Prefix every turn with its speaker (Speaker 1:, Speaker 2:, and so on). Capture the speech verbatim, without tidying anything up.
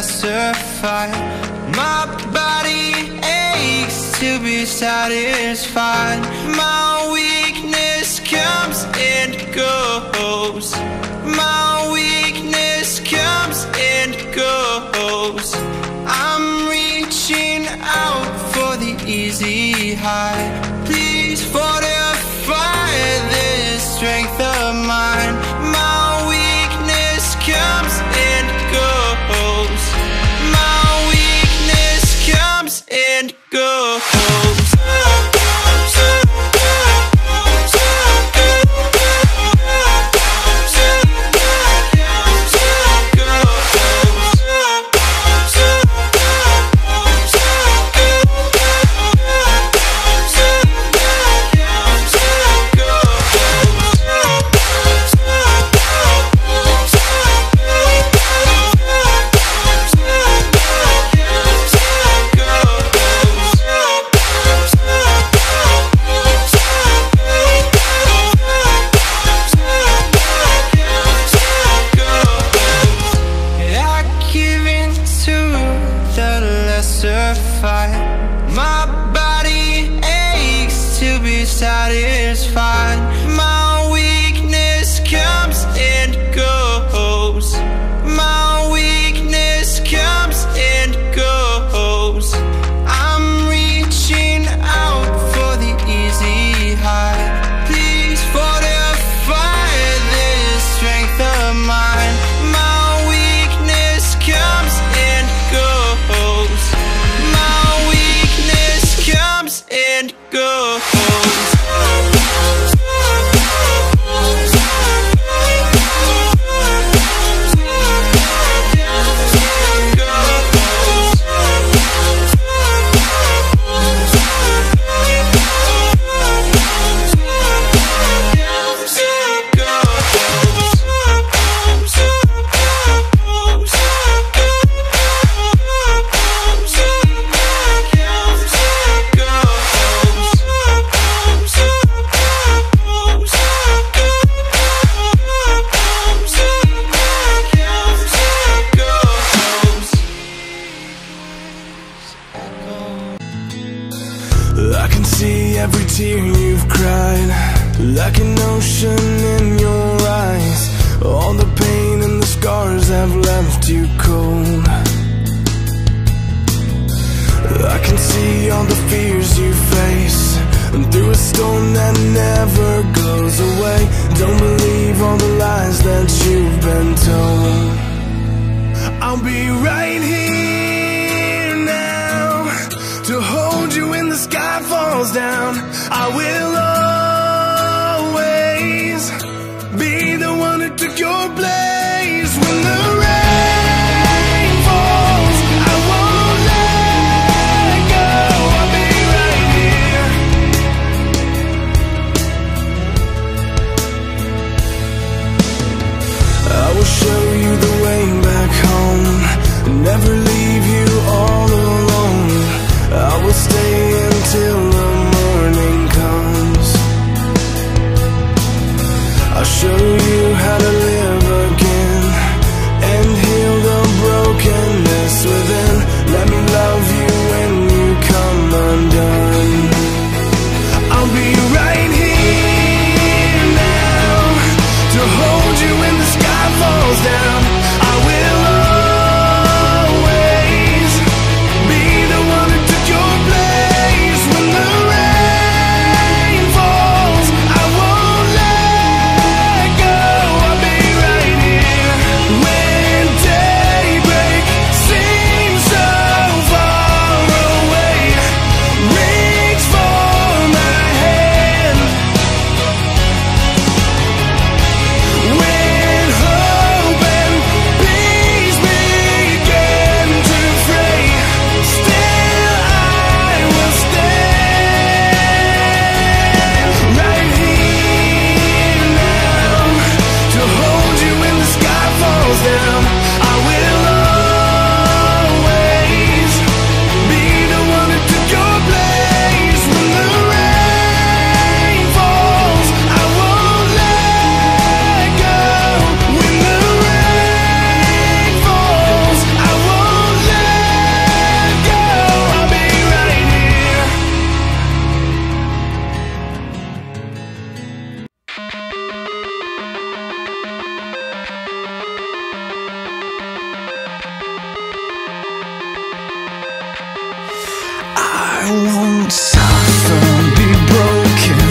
Speaker 1: classified. My body aches to be satisfied. My weakness comes and goes. My weakness comes and goes. I'm reaching out for the easy high. Please fortify this strength of mine. My weakness comes and goes. My weakness comes and goes. My body aches to be satisfied. My weakness comes and goes. My weakness comes and goes. I'm reaching out for the easy high. Please fortify this strength of mine. My weakness comes and goes. And go. I can see every tear you've cried, like an ocean in your eyes. All the pain and the scars have left you cold. I can see all the fears you face, and through a storm that never goes away. Don't believe all the lies that you've been told. I'll be right here now to hold you when the sky falls down. I will always be the one who took your place. When the rain falls, I won't let go. I'll be right here. I will show you the way back home, never leave you all alone. I will stay until the morning comes. I'll show you how to live again and heal the brokenness within. Let me love you when you come undone. I'll be right here now to hold you when the sky falls down. I will always be the one who took your place. When the rain falls, I won't let go. I'll be won't suffer, be broken.